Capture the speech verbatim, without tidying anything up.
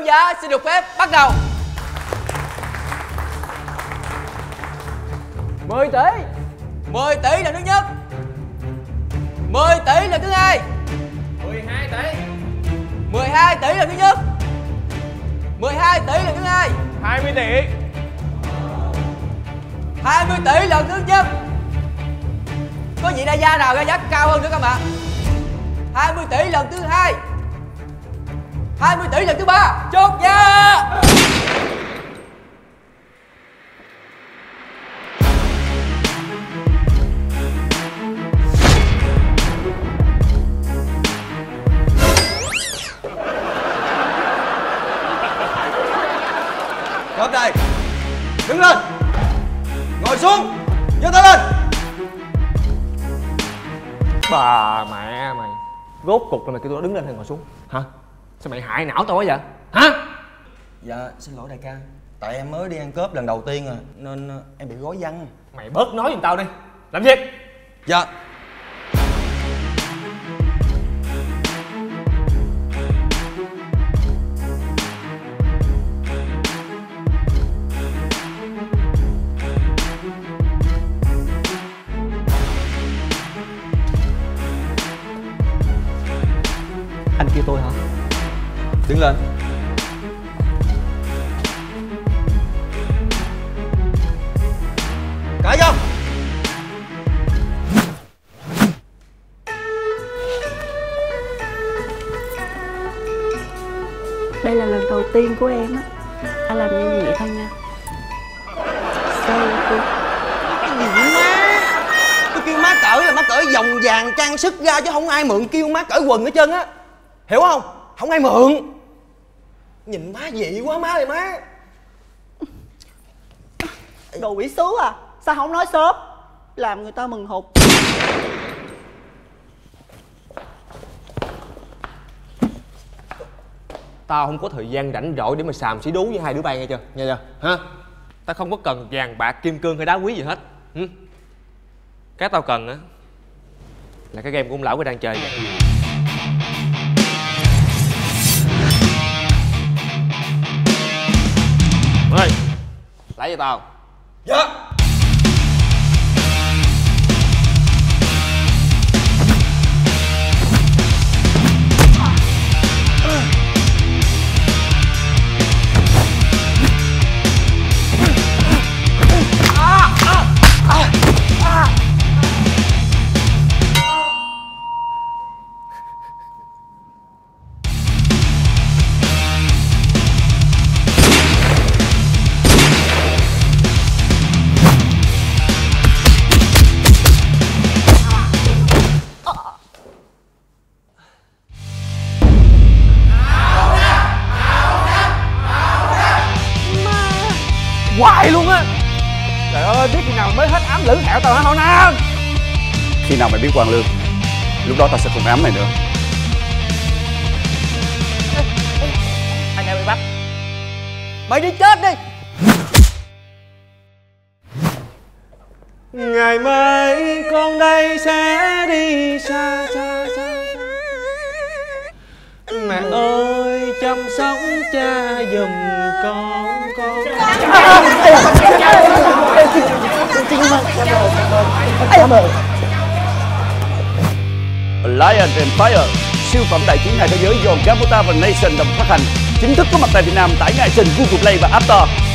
giả xin được phép bắt đầu. mười tỷ. mười tỷ lần thứ nhất. mười tỷ lần thứ hai. mười hai tỷ. mười hai tỷ lần thứ nhất. mười hai tỷ lần thứ hai. hai mươi tỷ. hai mươi tỷ lần thứ nhất. Có vị đại gia nào ra giá cao hơn nữa không ạ? hai mươi tỷ lần thứ hai. hai mươi tỷ lần thứ ba. Chốt giá. Chốt đây. Đứng lên. Ngồi xuống. Giơ tay lên. Bà mẹ mày, rốt cục là mày kêu tôi đứng lên hay ngồi xuống hả? Sao mày hại não tao quá vậy hả? Dạ xin lỗi đại ca, tại em mới đi ăn cướp lần đầu tiên à, nên em bị gói văng. Mày bớt nói giùm tao đi, làm việc. Dạ. Anh kêu tôi hả? Đứng lên. Cởi vô. Đây là lần đầu tiên của em á. Anh làm như vậy thôi nha. Sorry cô. Má, tôi kêu má cởi là má cởi vòng vàng trang sức ra chứ không ai mượn kêu má cởi quần hết trơn á. Hiểu không? Không ai mượn. Nhìn má dị quá má ơi má. Đồ quỷ sứ à? Sao không nói sớm? Làm người ta mừng hụt. Tao không có thời gian rảnh rỗi để mà xàm xí đú với hai đứa bay nghe chưa? Nghe chưa? Hả? Tao không có cần vàng bạc kim cương hay đá quý gì hết. Ừ? Cái tao cần á là cái game của ông lão đang chơi vậy. Ơi, lấy cho tao. Dạ. Hoài luôn á. Trời ơi, biết khi nào mới hết ám lữ hẹo tao hả Hậu Nam? Khi nào mày biết Hoàng Lương, lúc đó tao sẽ không ám mày nữa. Anh em bị bắt. Mày đi chết đi. Ngày mai con đây sẽ đi xa xa xa, xa. Mẹ ơi chăm sóc cha giùm con con. Alliance Empire, siêu phẩm đại chiến hai thế giới do Gamuta và Nation đồng phát hành, chính thức có mặt tại Việt Nam tải ngay trên Google Play và App Store.